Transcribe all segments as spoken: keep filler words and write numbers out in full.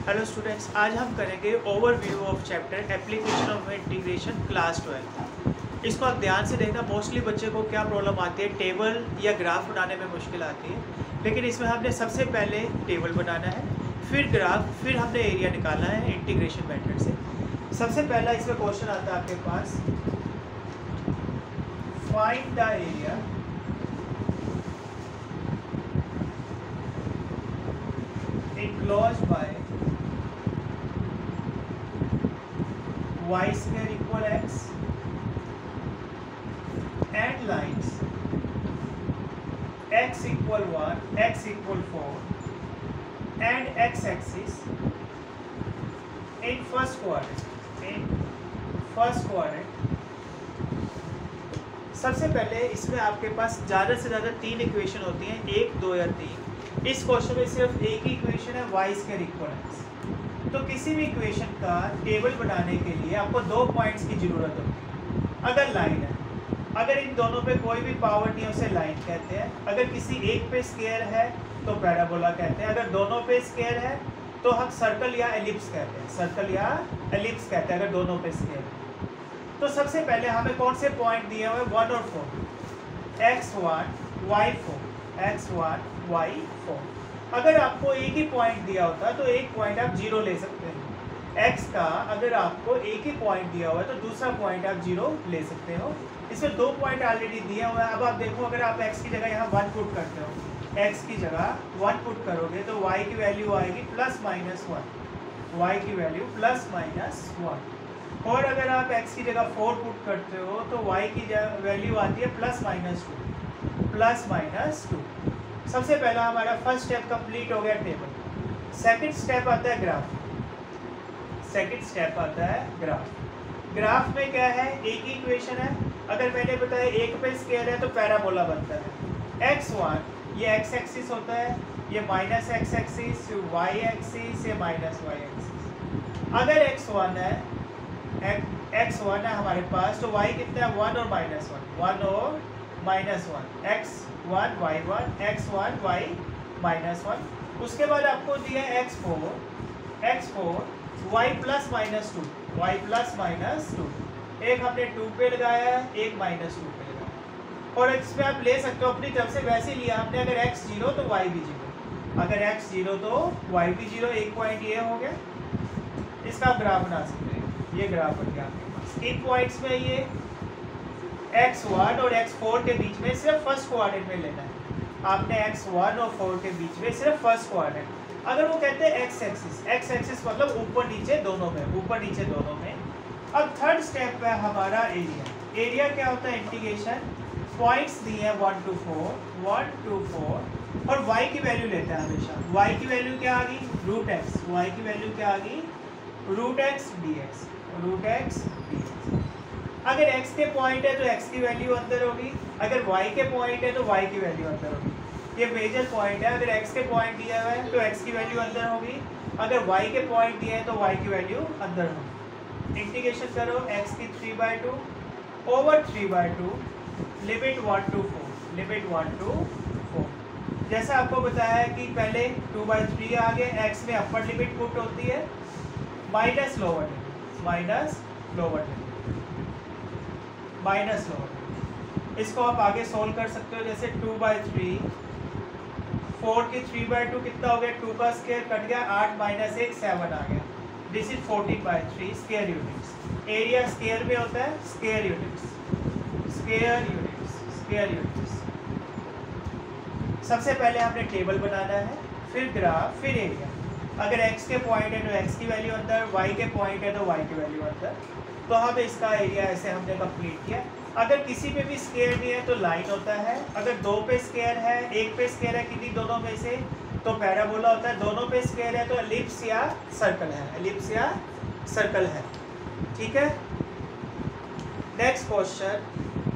Hello students, आज हम करेंगे overview of chapter application of integration class twelfth. इसको आप ध्यान से देखना। मोस्टली बच्चे को क्या प्रॉब्लम आती है, टेबल या ग्राफ बनाने में मुश्किल आती है। लेकिन इसमें हमने सबसे पहले टेबल बनाना है, फिर ग्राफ, फिर हमने एरिया निकालना है इंटीग्रेशन मेथड से। सबसे पहला इसमें क्वेश्चन आता है आपके पास, find the area enclosed by y square equal x and lines x equal one, x equal four and x axis in first quadrant. In first quadrant सबसे पहले इसमें आपके पास ज़्यादा से ज़्यादा तीन इक्वेशन होती हैं, एक, दो या तीन। इस क्वेश्चन में सिर्फ एक ही इक्वेशन है, y स्क्वायर इक्वल एक्स। तो किसी भी इक्वेशन का टेबल बनाने के लिए आपको दो पॉइंट्स की ज़रूरत होती है। अगर लाइन है, अगर इन दोनों पे कोई भी पावर नहीं है उसे लाइन कहते हैं। अगर किसी एक पे स्क्वायर है तो पैराबोला कहते हैं। अगर दोनों पे स्क्वायर है तो हम सर्कल या एलिप्स कहते हैं, सर्कल या एलिप्स कहते हैं अगर दोनों पे स्क्वायर है। तो सबसे पहले हमें कौन से पॉइंट दिए हुए, वन और four, x one y four, x one y four. अगर आपको एक ही पॉइंट दिया होता तो एक पॉइंट आप जीरो ले सकते हैं। एक्स का अगर आपको एक ही पॉइंट दिया हुआ है तो दूसरा पॉइंट आप जीरो ले सकते हो। इसमें दो पॉइंट ऑलरेडी दिए हुए हैं। अब आप देखो, अगर आप एक्स की जगह यहाँ वन पुट करते हो, एक्स की जगह वन पुट करोगे तो वाई की वैल्यू आएगी प्लस माइनस वन, वाई की वैल्यू प्लस माइनस वन। और अगर आप x की जगह फोर पुट करते हो तो y की वैल्यू आती है plus minus two, plus minus two. सबसे पहला हमारा फर्स्ट स्टेप कंप्लीट हो गया टेबल। सेकंड स्टेप आता है ग्राफ। सेकंड स्टेप आता है ग्राफ। ग्राफ में क्या है, एक ही इक्वेशन है। अगर मैंने बताया एक पे स्क्वायर है तो पैराबोला बनता है। एक्स वन ये एक्स एक्सिस होता है, ये minus x axis, y axis, ये माइनस वाई एक्सिस। अगर एक्स वन है, एक्स वन है हमारे पास, तो y कितना है, वन और माइनस वन, वन और minus one, x one y one, x one y minus one. उसके बाद आपको दिया है x four, x four y plus minus two, y plus minus two. एक हमने टू पे लगाया है, एक माइनस टू पे लगाया। और इसमें आप ले सकते हो अपनी तरफ से, वैसे लिया हमने। अगर एक्स जीरो तो वाई भी जीरो, अगर एक्स जीरो तो वाई भी जीरो। एक पॉइंट ये हो गया, इसका आप ग्राफ बना सकते हैं। ये ग्राफ बन गया आपके पास। इन पॉइंट्स में ये एक्स वन और एक्स फोर के बीच में सिर्फ फर्स्ट क्वाड्रेंट में लेना है आपने। एक्स वन और फोर के बीच में सिर्फ फर्स्ट क्वाड्रेंट। अगर वो कहते हैं एक्स एक्सिस, एक्स एक्सिस मतलब ऊपर नीचे दोनों में, ऊपर नीचे दोनों में। अब थर्ड स्टेप है हमारा एरिया। एरिया क्या होता है, इंटीग्रेशन। पॉइंट्स दिए हैं one to four, one to four, और y की वैल्यू लेता है हमेशा। y की वैल्यू क्या आ गई, रूट एक्स। y की वैल्यू क्या आ गई, root x d x, root x d x. अगर x के पॉइंट है तो x की वैल्यू अंदर होगी, अगर y के पॉइंट है तो y की वैल्यू अंदर होगी। ये मेजर पॉइंट है। अगर x के पॉइंट दिया हुआ है तो x की वैल्यू अंदर होगी, अगर y के पॉइंट दिए हैं तो y की वैल्यू अंदर होगी। इंटीग्रेशन करो, x की three by two over three by two, limit one to four, limit one to four. जैसा आपको बताया है कि पहले टू बाई थ्री आ गए, x में अपर लिमिट पुट होती है, minus lower limit, minus lower limit, minus lower limit. इसको आप आगे सोल्व कर सकते हो। जैसे टू बाई थ्री, फोर की थ्री बाई टू कितना हो गया, टू का स्क्वायर कट गया, आठ माइनस एक सेवन आ गया। This is fourteen by three square units. Area square में होता है, square units, square units, square units. सबसे पहले हमने टेबल बनाना है, फिर ग्राफ, फिर एरिया। अगर x के पॉइंट है तो x की वैल्यू अंदर, y के पॉइंट है तो y की वैल्यू अंदर। तो हम इसका एरिया ऐसे हमने कंप्लीट किया। अगर किसी पे भी स्क्वायर नहीं है तो लाइन होता है। अगर दो पे स्क्वायर है, एक पे स्क्वायर है किन्हीं दोनों में से, तो पैराबोला होता है। दोनों पे स्क्वायर है तो एलिप्स या सर्कल है, एलिप्स या सर्कल है। ठीक है, नेक्स्ट क्वेश्चन।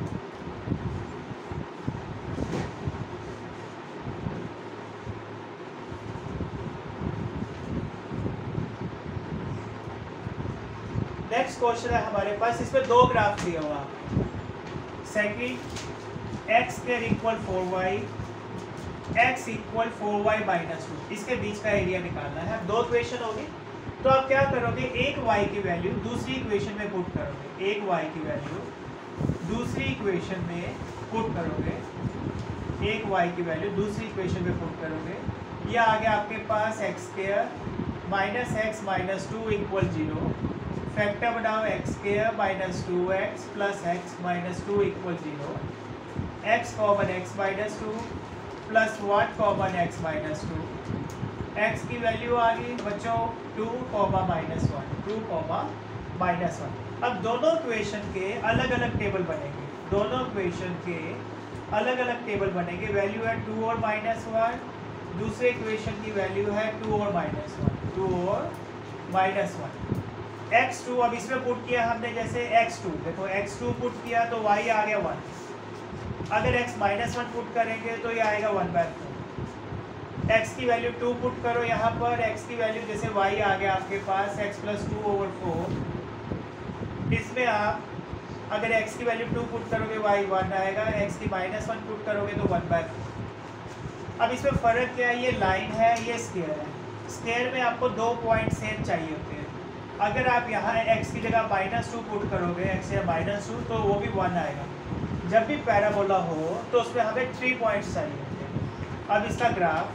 नेक्स्ट क्वेश्चन है हमारे पास, इसमें दो ग्राफ दिया हुआ है। Second, x square equal four y x equal four y minus two, इसके बीच का एरिया निकालना है। दो इक्वेशन होगी तो आप क्या करोगे, एक y की वैल्यू दूसरी इक्वेशन में पुट करोगे, एक y की वैल्यू दूसरी इक्वेशन में पुट करोगे, एक y की वैल्यू दूसरी इक्वेशन में पुट करोगे। यह आ गया आपके पास x square minus x minus two equal zero. Factor बनाओ x square minus two x plus x minus two equal zero. X common x minus two plus one common x minus two. X की value आ गई बच्चों two comma minus one, two comma minus one. अब दोनों equation के अलग अलग table बनेंगे, दोनों इक्वेशन के अलग अलग टेबल बनेंगे। वैल्यू है टू और माइनस वन, दूसरे इक्वेशन की वैल्यू है टू और माइनस वन, टू और माइनस वन। एक्स टू अब इसमें पुट किया हमने, जैसे एक्स टू देखो एक्स टू पुट किया तो वाई आ गया वन। अगर एक्स माइनस वन पुट करेंगे तो ये आएगा वन बाय फोर। एक्स की वैल्यू टू पुट करो यहाँ पर, एक्स की वैल्यू जैसे वाई आ गया आपके पास x plus two over four. इसमें आप अगर एक्स की वैल्यू टू पुट करोगे वाई वन आएगा, एक्स की माइनस वन पुट करोगे तो वन बाय फोर। अब इसमें फ़र्क क्या है, ये लाइन है ये स्क्वायर है। स्क्वायर में आपको दो पॉइंट सेम चाहिए होते हैं। अगर आप यहाँ x की जगह माइनस टू पुट करोगे, x या माइनस टू, तो वो भी वन आएगा। जब भी पैराबोला हो तो उसमें हमें थ्री पॉइंट्स चाहिए होते हैं। अब इसका graph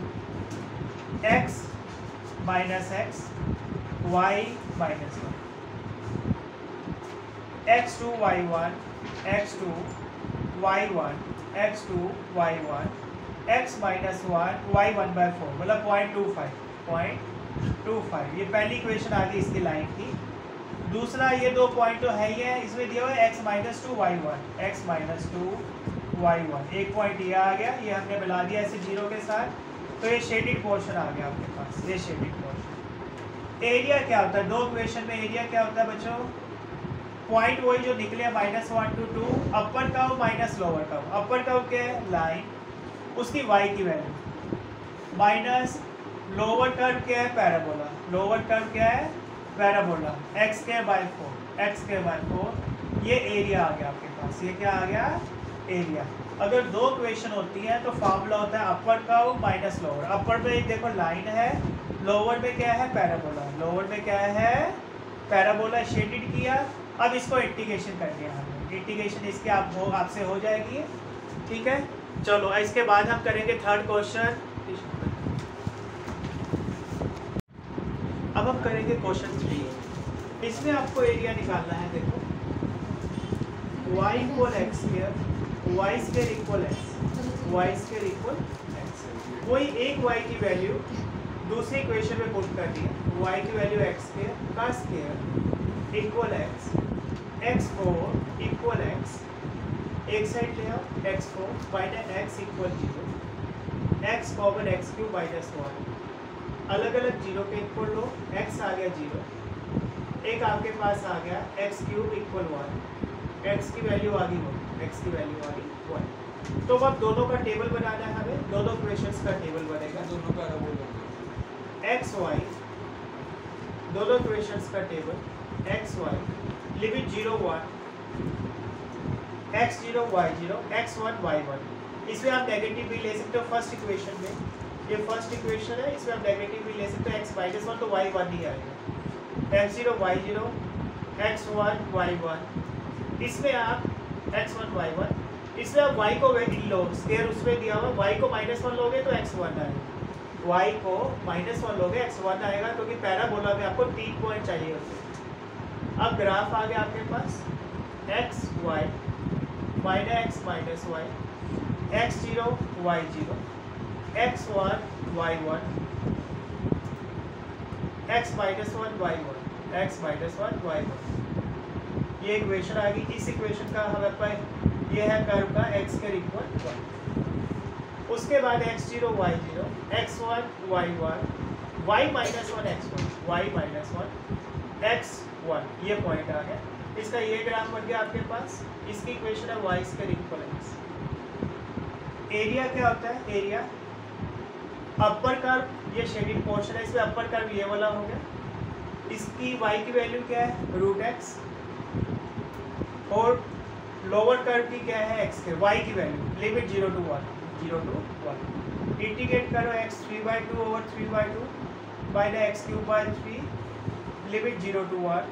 x minus x y minus one, x two y one, x two y one, x two y one, x minus one y one by four, मतलब point two five, point two five. ये पहली equation आ गई इसकी line की। दूसरा ये दो पॉइंट तो है ही है, इसमें दिया हुआ है x minus two y one, x minus two y one. एक पॉइंट ये आ गया, ये हमने मिला दिया ऐसे जीरो के साथ, तो ये शेडिड पोर्शन आ गया आपके पास, ये शेडिड पोर्शन। एरिया क्या होता है, दो इक्वेशन में एरिया क्या होता है बच्चों, पॉइंट वही जो निकले minus one to two, upper curve minus lower curve. Upper curve क्या है लाइन, उसकी वाई की वैल्यू, माइनस लोअर कर्व क्या है पैराबोला, लोअर कर्व क्या है parabola, x square by four, x square by four. ये एरिया आ गया आपके पास, ये क्या आ गया एरिया। अगर दो इक्वेशन होती है तो फार्मूला होता है upper curve minus lower. Upper में देखो लाइन है, लोअर में क्या है पैराबोला, लोअर में क्या है पैराबोला शेडेड किया। अब इसको इंटीग्रेशन कर दिया हमने, इंटीग्रेशन इसके आप हो आपसे हो जाएगी, ठीक है। चलो इसके बाद हम करेंगे थर्ड क्वेश्चन। अब हम करेंगे क्वेश्चन थ्री। इसमें आपको एरिया निकालना है। देखो y equal x square, y square equal x, y square equal x. कोई एक y की वैल्यू दूसरी इक्वेशन में पुट कर दी है, y की वैल्यू एक्स स्क्वायर का square equal x, x four equal x, एक साइड ले आओ x four minus x equal zero, x common x cube minus one. अलग अलग जीरो के इक्वल लो, x आ गया जीरो, एक आपके पास आ गया x cube equal one, x की वैल्यू आ गई वन, एक्स की वैल्यू आ गई वन। तो अब दोनों का टेबल बनाना है हमें, दोनों इक्वेशंस का टेबल बनेगा, दोनों का एक्स वाई, दोनों इक्वेशंस का table x y, limit zero one, x zero y zero, x one y one. इसमें आप नेगेटिव भी ले सकते हो फर्स्ट इक्वेशन में, ये फर्स्ट इक्वेशन है, इसमें आप नेगेटिव भी ले सकते हो, एक्स माइनस वन तो वाई वन ही आएगा, x zero y zero, x one y one. इसमें आप एक्स वन वाई वन, इसमें आप वाई को इन लो, स्क्वायर उसमें दिया हुआ, वाई को माइनस वन लोगे तो एक्स वन आएगा, वाई को माइनस वन लोगे एक्स वन आएगा, क्योंकि पैराबोला में आपको तीन पॉइंट चाहिए होते हैं। अब ग्राफ आ गया आपके पास x y minus x minus y, x zero y zero, x one y one, x minus one y one, x minus one y one. ये इक्वेशन आ गई। इस इक्वेशन का हमारे पास ये है कर्व का एक्स के इक्वल वन। उसके बाद x zero y zero, x one y one, y minus one x one, y minus one x one, ये पॉइंट आ गया। इसका ये ग्राफ बन गया आपके पास। इसकी इक्वेशन है y square equal x. Area क्या होता है, एरिया अपर कर्व, ये शेडिंग पोर्शन है, इसमें अपर कर्व ये वाला हो गया। इसकी y की वैल्यू क्या है रूट एक्स, और लोअर कर्व की क्या है एक्स के, y की value limit zero to one, zero to one. Integrate करो x three by two over three by two by the x cube by three, limit zero to one,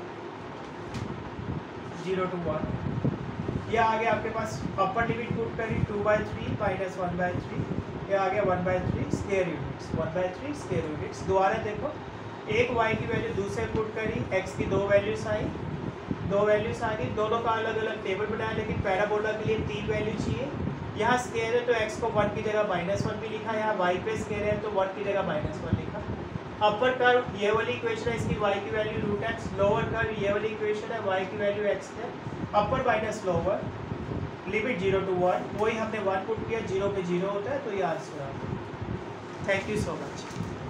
zero to one. यह आ गया आपके पास upper limit put करी two by three minus one by three, यह आ गया one by three square units, one by three square units. दोबारा देखो, एक y की वैल्यू दूसरे पुट करी, x की दो वैल्यूज आई, दो वैल्यूज आ गई, दोनों का अलग अलग टेबल बनाया, लेकिन पैराबोला के लिए तीन वैल्यू चाहिए। यहाँ स्क्वायर है तो x को वन की जगह माइनस वन भी लिखा, यहाँ y पे स्क्वायर है तो वन की जगह माइनस वन लिखा। अपर कर्व ये वाली इक्वेशन है, इसकी y की value root x, lower curve ये वाली इक्वेशन है, y की वैल्यू x है, upper minus lower, limit zero to one, वही हमने वन पुट किया, जीरो पे जीरो होता है तो ये आंसर आता है। Thank you so much.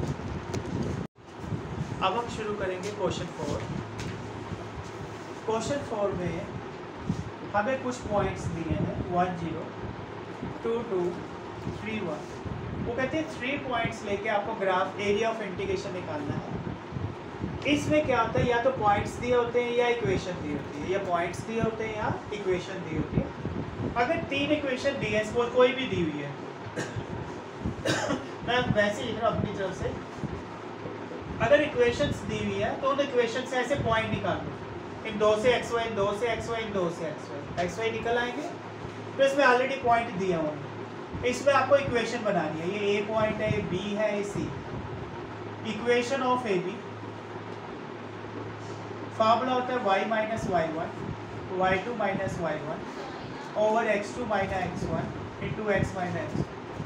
अब हम शुरू करेंगे क्वेश्चन फोर। क्वेश्चन फोर में हमें कुछ पॉइंट्स दिए हैं, one zero to to three one. वो कहते हैं थ्री पॉइंट्स लेके आपको ग्राफ एरिया ऑफ इंटीग्रेशन निकालना है। इसमें क्या होता है, या तो पॉइंट्स दिए होते हैं या इक्वेशन दी होती है, या पॉइंट्स दिए होते हैं या इक्वेशन दी होती है। अगर तीन इक्वेशन दी है, सपोज कोई भी दी हुई है मैं वैसे लिख रहा हूँ अपनी तरफ से, अगर इक्वेशंस दी हुई है तो उन इक्वेशन से ऐसे पॉइंट निकाल दो, इन दो से एक्स वाई, इन दो से एक्स वाई, इन दो से एक्स वाई, एक्स वाई निकल आएंगे। तो इसमें ऑलरेडी पॉइंट दिया हुआ है, इसमें आपको इक्वेशन बनानी है। ये ए पॉइंट है, ये बी है, ये C. Equation of A B formula होता है y minus y one, y two minus y one over x two minus x one into x minus x.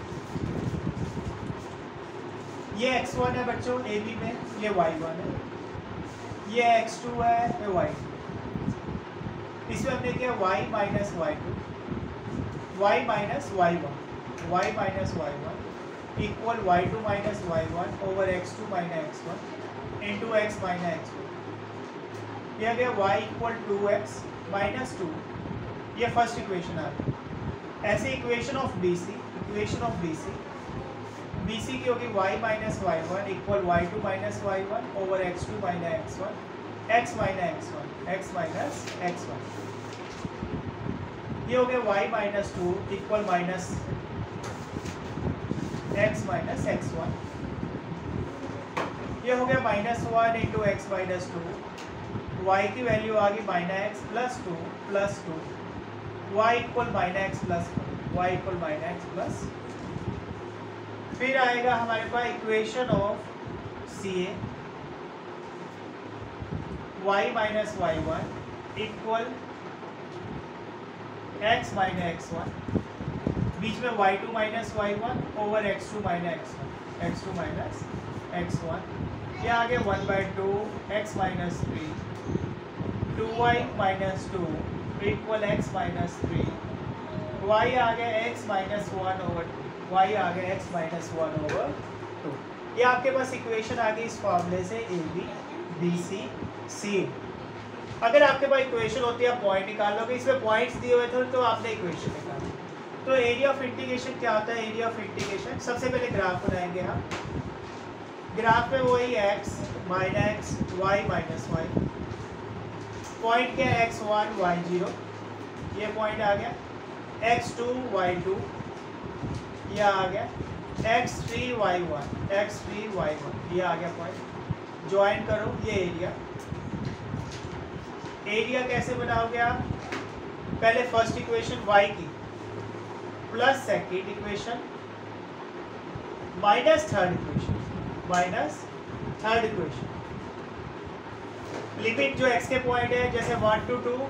ये एक्स वन है बच्चों ए बी में, ये वाई वन है, ये x to है, ये वाई टू। इसमें हमने किया y minus y two, y minus y one, y minus y one equal y two minus y one over x two minus x one into x minus x one. यह गया y equal to x minus two, ये first equation आ गई। ऐसे equation of B C, equation of B C, B C की होगी y minus y one equal y two minus y one over x two minus x one, x minus x one, x minus x one. ये हो गया y minus two equal minus x minus x one. ये हो गया minus one into x minus two, y की value आ गई minus x plus two plus two, y equal minus x plus y equal minus x plus. फिर आएगा हमारे पास equation of C A, y minus y one equal x minus x one, बीच में y two minus y one over x two minus x one, x two minus x one. यह आ गया one by two x minus three, two y minus two equal x minus three, y आ गया x minus one over two, y आ गया x minus one over two. ये आपके पास equation आ गई इस फॉर्मूले से ए बी बी सी सी। अगर आपके पास इक्वेशन होती है आप पॉइंट निकाल लोगे, इसमें पॉइंट्स दिए हुए थे तो आपने इक्वेशन निकाली। तो एरिया ऑफ इंटीग्रेशन क्या होता है, एरिया ऑफ इंटीग्रेशन सबसे पहले ग्राफ बनाएंगे हम। ग्राफ में वही x minus x y minus y, point क्या है एक्स वन वाई जीरो, ये पॉइंट आ गया, एक्स टू वाई टू, ये आ गया x three y one, x three y one, ये आ गया पॉइंट। ज्वाइन करो ये एरिया। एरिया कैसे बनाओगे आप, पहले फर्स्ट इक्वेशन y की plus second equation minus third equation, minus third equation. Limit जो x के पॉइंट है जैसे one to two,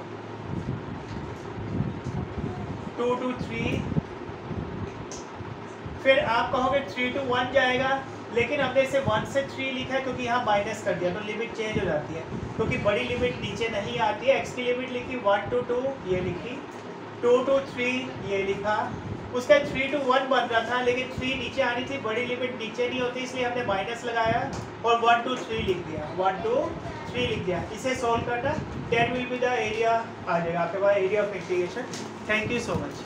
two to three, फिर आप कहोगे थ्री टू वन जाएगा, लेकिन हमने इसे वन से थ्री लिखा है क्योंकि यहाँ माइनस कर दिया तो लिमिट चेंज हो जाती है, क्योंकि बड़ी लिमिट नीचे नहीं आती है। एक्स की लिमिट लिखी वन टू टू, ये लिखी, टू टू थ्री ये लिखा, उसका थ्री टू वन बन रहा था लेकिन थ्री नीचे आनी थी, बड़ी लिमिट नीचे नहीं होती इसलिए हमने माइनस लगाया और वन टू थ्री लिख दिया, वन टू थ्री लिख दिया। इसे सोल्व करना, that will be the area आ जाएगा आपके पास, area of integration. Thank you so much.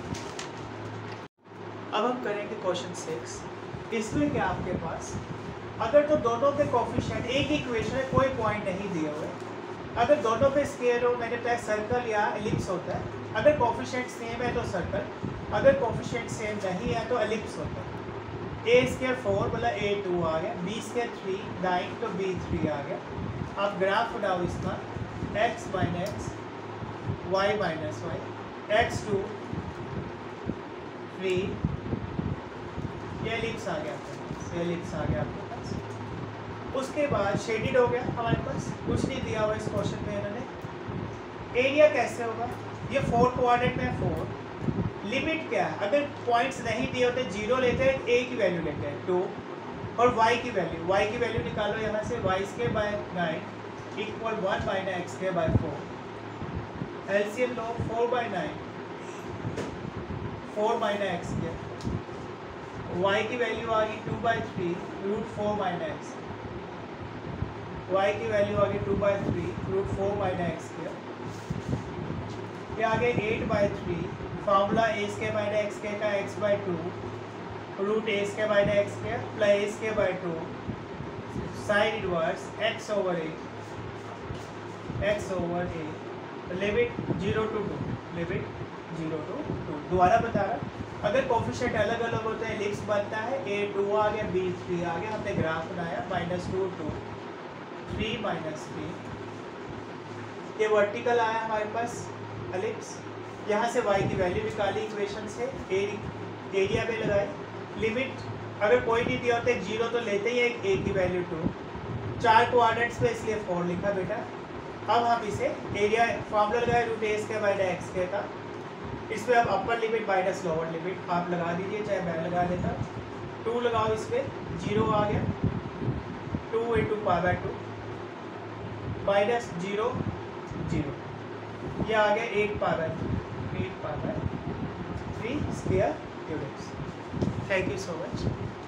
अब हम करेंगे क्वेश्चन सिक्स। इसमें क्या आपके पास अगर तो दोनों के कोफिशिएंट एक ही इक्वेशन है, कोई पॉइंट नहीं दिए हुए, अगर दोनों पे स्क्वायर हो, मैंने कहा सर्कल या एलिप्स होता है, अगर कोफिशिएंट सेम है तो सर्कल, अगर कोफिशिएंट सेम नहीं है तो एलिप्स होता है। ए स्केयर फोर बोला ए टू आ गया, बी स्केयर थ्री नाइन तो बी थ्री आ गया। अब ग्राफ बनाओ इसका, x minus y minus y, x two three, ये एलिप्स आ गया आपके पास, ये एलिप्स आ गया आपके पास। उसके बाद शेडेड हो गया हमारे पास, कुछ नहीं दिया हुआ इस क्वेश्चन में इन्होंने। एरिया कैसे होगा, ये फोर कोऑर्डिनेट में फोर, लिमिट क्या है, अगर पॉइंट्स नहीं दिए होते जीरो लेते हैं, ए की वैल्यू लेते हैं टू, और वाई की वैल्यू, वाई की वैल्यू निकालो यहाँ से, y square by nine equal one minus x square by four, LCM लो four by nine, four minus x square, y की वैल्यू आ गई two by three root four minus x, y की value आ गई two by three root four minus x square, ये आ गए eight by three, formula a square minus x square का x by two root a square minus x square plus a square by two sine inverse x over a, x over a, limit zero to two, limit zero to two. दोबारा बता रहा, अगर coefficient अलग अलग होते हैं ellipse बनता है, ए टू आ गया बी थ्री आ गया, हमने ग्राफ बनाया minus two to three minus three, ये वर्टिकल आया हमारे पास एलिप्स, यहाँ से y की वैल्यू निकाली इक्वेशन से, एरिया में लगाई, लिमिट अगर कोई नहीं दिया होते जीरो तो लेते ही एक a की वैल्यू टू, चार कोऑर्डिनेट्स पे इसलिए फोर लिखा बेटा। अब हम इसे एरिया फॉर्मूला लगाए root a square by x square का, इसमें अब upper limit minus lower limit आप लगा दीजिए, चाहे मैं लगा देता, टू लगाओ इस पर, जीरो आ गया, two into pi by two minus zero zero, ये आ गया eight pi by eight pi by three square units. Thank you so much.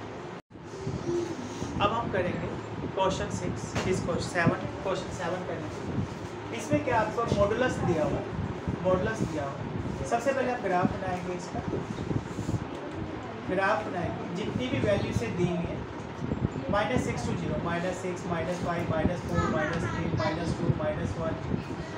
अब हम करेंगे क्वेश्चन सिक्स, इस क्वेश्चन सेवन, क्वेश्चन सेवन करेंगे। इसमें क्या आपको मॉडुलस दिया हुआ, मॉडुलस दिया हुआ। सबसे पहले आप ग्राफ बनाएंगे, इसका ग्राफ बनाएंगे, जितनी भी वैल्यू से दी हुई है, minus six to zero, minus six minus five minus four minus three minus two minus one,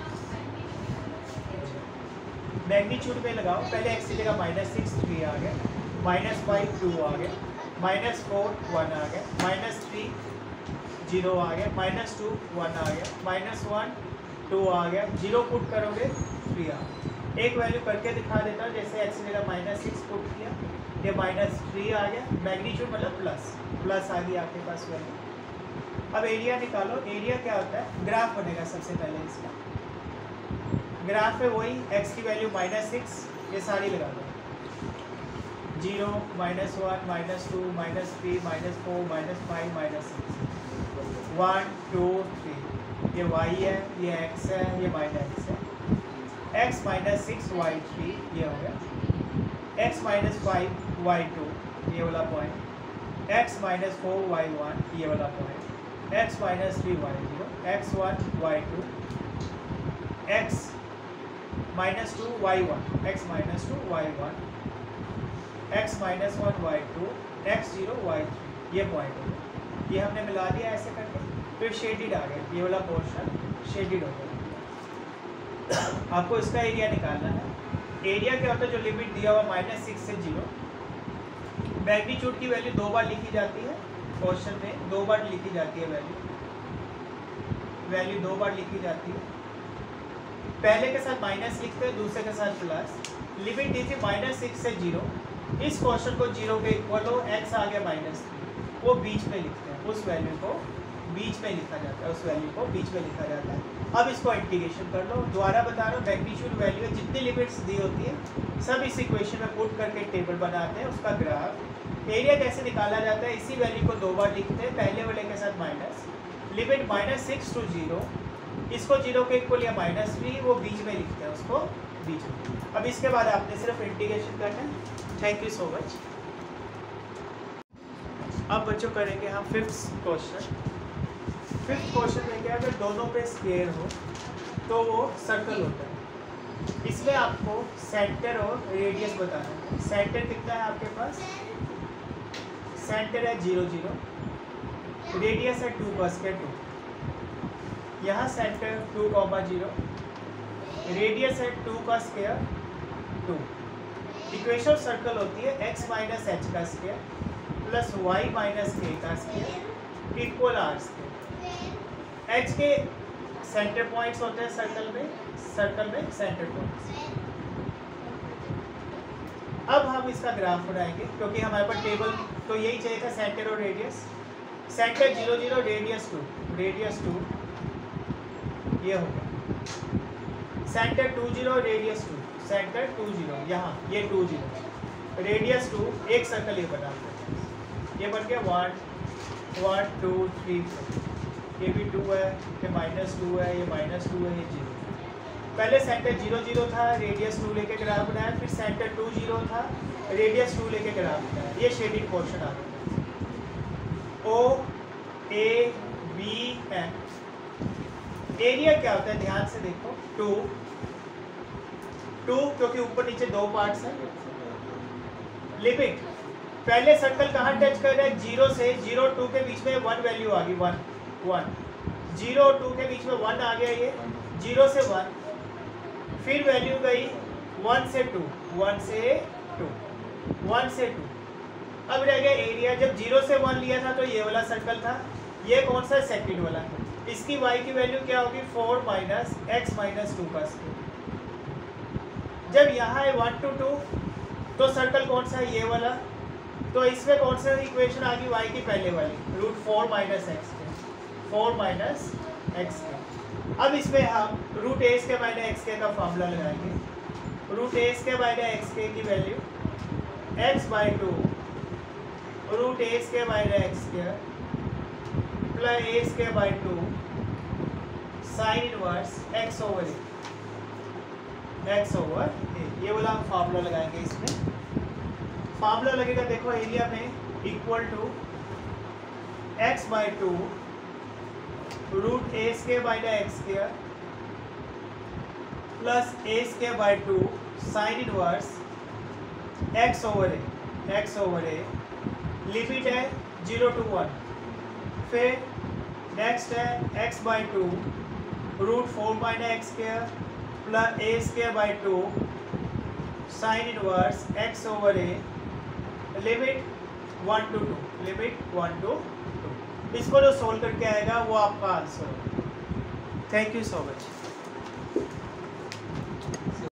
magnitude में लगाओ, पहले एक्स की जगह माइनस सिक्स थ्री आ गया, माइनस फाइव टू आ गया, माइनस फोर वन आ गया, माइनस थ्री जीरो आ गया, माइनस टू वन आ गया, माइनस वन टू आ गया, जीरो पुट करोगे थ्री आ गया। एक वैल्यू करके दिखा देता हूँ, जैसे एक्स की जगह माइनस सिक्स पुट किया, ये माइनस थ्री आ गया, मैग्नीट्यूड मतलब प्लस, प्लस आ गई आपके पास वैल्यू। अब एरिया निकालो, एरिया क्या होता है, ग्राफ बनेगा सबसे पहले इसका, ग्राफ पे वही एक्स की वैल्यू माइनस सिक्स, ये सारी लगा दो, zero minus one minus two minus three minus four minus five minus six, one two three, ये वाई है, ये एक्स है, ये माइनस एक्स है, x minus six y three, ये हो गया, x minus five y two, ये वाला point, x minus four y one, ये वाला point, x minus three y zero, x one y two, x minus two y one, x minus two y one, x minus one y two, x zero y three, ये point हो गया, ये हमने मिला दिया ऐसे करके, फिर शेडिड आ गया, ये वाला पोर्शन शेडिड हो गया। आपको इसका एरिया निकालना है। एरिया क्या होता है, जो लिमिट दिया हुआ माइनस सिक्स से जीरो, मैग्नीट्यूड की वैल्यू दो बार लिखी जाती है, क्वेश्चन में दो बार लिखी जाती है वैल्यू, वैल्यू दो बार लिखी जाती है, पहले के साथ माइनस लिखते हैं, दूसरे के साथ प्लस। लिमिट दी थी माइनस सिक्स से जीरो, इस क्वेश्चन को जीरो के इक्वल हो, एक्स आ गया माइनस थ्री, वो बीच में लिखते हैं, उस वैल्यू को बीच में लिखा जाता है, उस वैल्यू को बीच में लिखा जाता है। अब इसको इंटीग्रेशन कर लो, दोबारा बता रहा हूँ, मैग्नीट्यूड वैल्यू है, जितनी लिमिट्स दी होती है सब इस इक्वेशन में पुट करके टेबल बनाते हैं, उसका ग्राफ। एरिया कैसे निकाला जाता है, इसी वैल्यू को दो बार लिखते हैं, पहले वाले के साथ minus, limit minus six to zero, इसको जीरो के इक्वल या माइनस थ्री, वो बीच में लिखते हैं, उसको बीच में। अब इसके बाद आपने सिर्फ इंटीग्रेशन करना है। Thank you so much. अब बच्चों करेंगे हम फिफ्थ क्वेश्चन। फिफ्थ क्वेश्चन में क्या, अगर दोनों पे स्क्वायर हो तो वो सर्कल होता है, इसमें आपको सेंटर और रेडियस बताना है। सेंटर कितना है आपके पास, सेंटर है जीरो जीरो, रेडियस है टू का स्क्वायर टू, यहाँ centre two comma zero, radius है टू का square two, equation of circle होती है एक्स माइनस एच का square plus y minus k का square equal r square. H k centre points होते हैं सर्कल में, सर्कल में सेंटर पॉइंट्स। अब हम इसका ग्राफ बनाएंगे क्योंकि हमारे पास टेबल तो यही चाहिए था, सेंटर और radius. Centre zero zero radius two, radius two ये हो गया। Centre two zero radius two, centre two zero यहाँ ये टू जीरो रेडियस टू, एक सर्कल ये बना, ये बन गया one one two three four. ये भी टू है, ये माइनस टू है, ये माइनस टू है, ये जीरो। पहले सेंटर जीरो जीरो था, रेडियस टू लेके ग्राफ बनाया, फिर सेंटर टू जीरो था, रेडियस टू लेके ग्राफ बनाया। ये शेडिंग पोर्शन आ गया। O A B N. Area क्या होता है ध्यान से देखो, टू टू क्योंकि ऊपर नीचे दो पार्ट्स हैं। लिमिट पहले सर्कल कहाँ टच कर रहा है, जीरो से जीरो टू के बीच में वन वैल्यू आ गई, वन वन जीरो टू के बीच में वन आ गया, ये जीरो से वन, फिर वैल्यू गई वन से टू, वन से टू, वन से टू। अब रह गया एरिया। जब जीरो से वन लिया था तो ये वाला सर्कल था, ये कौन सा सेकंड वाला है। इसकी y की वैल्यू क्या होगी, four minus x minus two का स्क्वायर। जब यहाँ है वन टू टू तो सर्कल कौन सा है, ये वाला। तो इसमें कौन सा इक्वेशन आ गई, y की पहले वाली, रूट फोर माइनस एक्स के, फोर माइनस एक्स के। अब इसमें हम root a square minus x के का फॉर्मूला लगाएंगे। Root a square minus x के की value x by two root a square minus x square plus a square by two sine inverse x over a, x over a. ये वाला हम formula लगाएंगे। इसमें फार्मूला लगेगा, देखो एरिया में equal to x by two root a square minus x square plus a square by two sine inverse x over a, x over a. Limit है zero to one. फिर next है x by two root four minus x square plus a square by two sine inverse x over a. Limit one to two, limit one to two. इसको जो solve करके आएगा वो आपका answer होगा। Thank you so much.